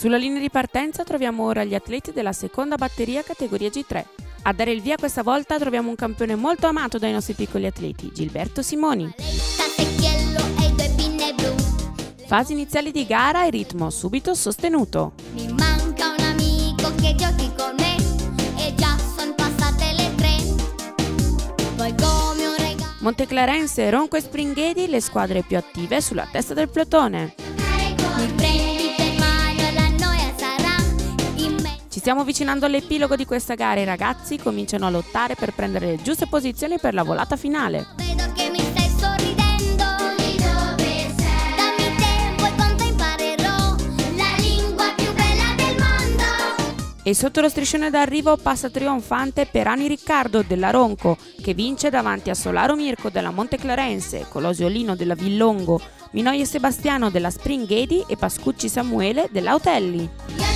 Sulla linea di partenza troviamo ora gli atleti della seconda batteria categoria G3. A dare il via questa volta troviamo un campione molto amato dai nostri piccoli atleti, Gilberto Simoni. Fasi iniziali di gara e ritmo subito sostenuto. Mi manca un amico che giochi con me e già son passate le 3. Poi come un regalo Monteclarense, Ronco e Springhedi, le squadre più attive sulla testa del plotone. mi prendi per mano e la noia sarà in me. Ci stiamo avvicinando all'epilogo di questa gara e i ragazzi cominciano a lottare per prendere le giuste posizioni per la volata finale. Vedo che mi stai sorridendo. Dove sei? Dammi tempo e quanto imparerò la lingua più bella del mondo. E sotto lo striscione d'arrivo passa trionfante Perani Riccardo della Ronco, che vince davanti a Solaro Mirko della Monteclarense, Colosio Lino della Villongo, Minoie Sebastiano della Springhedi e Pascucci Samuele dell'Autelli.